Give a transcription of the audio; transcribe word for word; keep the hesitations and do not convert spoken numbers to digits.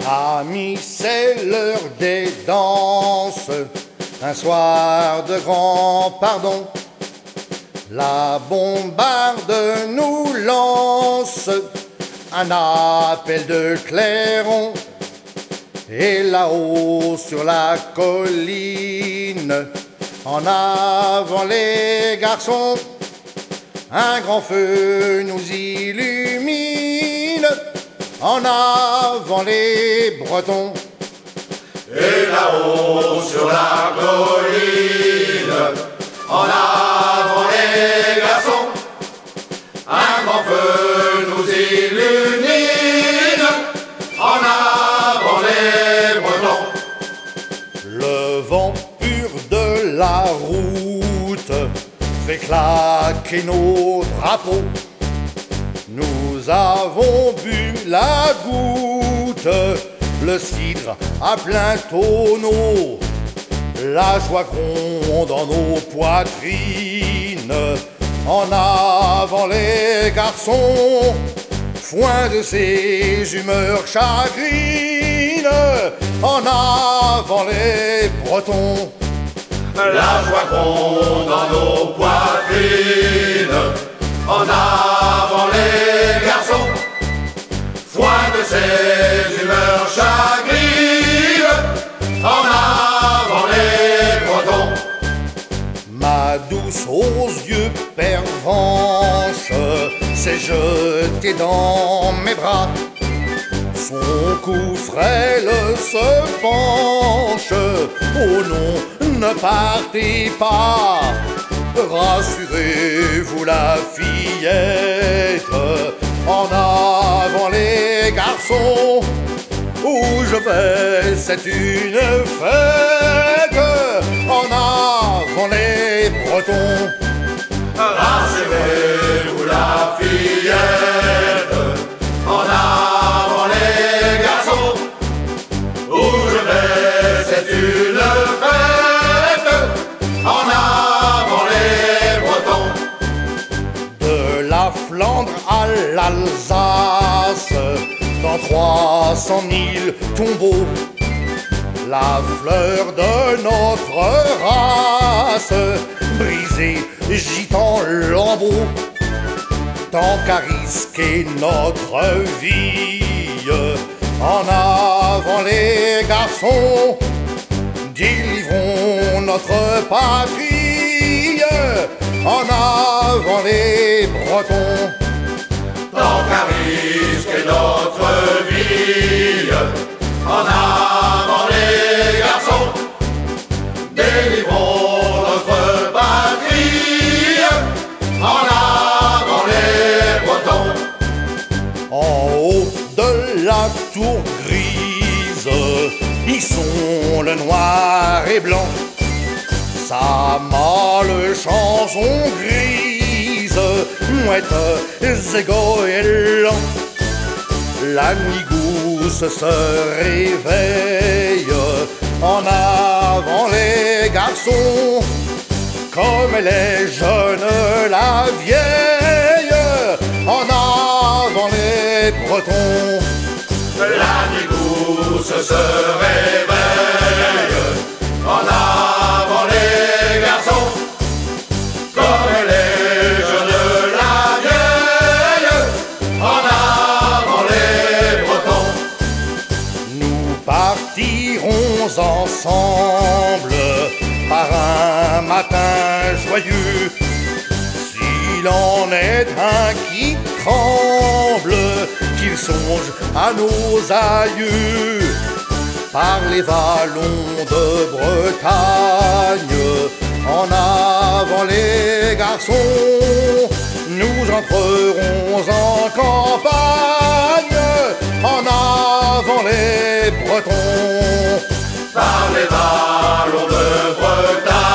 Amis, c'est l'heure des danses, un soir de grand pardon. La bombarde nous lance un appel de clairon. Et là-haut sur la colline, en avant les garçons, un grand feu nous illumine. En avant les Bretons. Et là-haut sur la colline, en avant les garçons, un grand feu nous illumine. En avant les Bretons. Le vent pur de la route fait claquer nos drapeaux. Nous avons bu la goutte, le cidre à plein tonneau. La joie gronde dans nos poitrines. En avant les garçons, foin de ces humeurs chagrines. En avant les Bretons. La joie gronde dans nos poitrines. En avant les garçons, foin de ces humeurs chagrines. En avant les Bretons. Ma douce aux yeux pervenche s'est jetée dans mes bras. Son cou frêle se penche. Oh non, ne partez pas. Rassurez-vous la fillette. En avant les garçons, où je vais c'est une fête. En avant les Bretons. Rassurez-vous la fillette. En avant les garçons, où je vais c'est une fête. En avant les Bretons. De la Flandre à l'Alsace, dans trois cent mille tombeaux, la fleur de notre race, brisée, gîte en lambeaux. Tant qu'à risquer notre vie, en avant les garçons, délivrons notre patrie. En avant les Bretons. Tant qu'à risquer notre vie, en avant les garçons, délivrons notre patrie. En avant les Bretons. En haut de la tour grise, ils sont le noir et blanc. Sa mâle chanson grise, mouettes et goélands. La nuit gousse se réveille, en avant les garçons. Comme elle est jeune la vieille, en avant les Bretons. La nuit gousse se réveille, en avant les garçons. Comme elle est jeune la vieille, en avant les Bretons. Nous partirons ensemble par un matin joyeux. S'il en est un qui tremble, qu'il songe à nos aïeux. Par les vallons de Bretagne, en avant les garçons, nous entrerons en campagne. En avant les Bretons. Par les vallons de Bretagne,